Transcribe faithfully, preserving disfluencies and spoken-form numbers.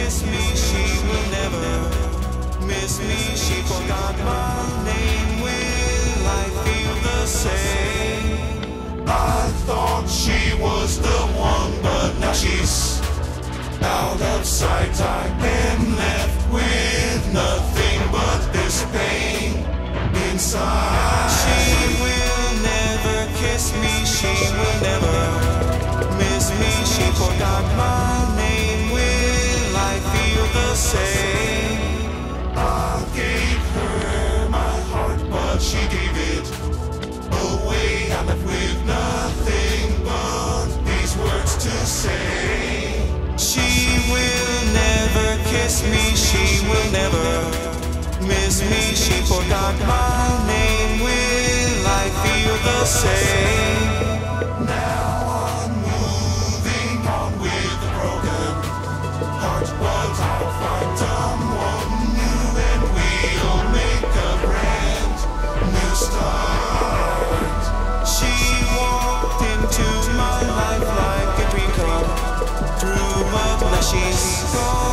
kiss me, she will never miss me. She forgot my name. Will I feel the same? I thought she was the one, but now she's out of sight. I've been left with nothing but this pain inside. She will never kiss me, she will never miss me. She forgot my name. Will I feel the same? I gave her my heart, but she gave it away. I'm left with nothing but these words to say. She will never kiss me, she will never miss me. She forgot my name. Will I feel the same? Now I'm moving on with a broken heart, but I'll find someone new and we'll make a brand new start. She walked into my life like a dream come through mud. Now she's gone.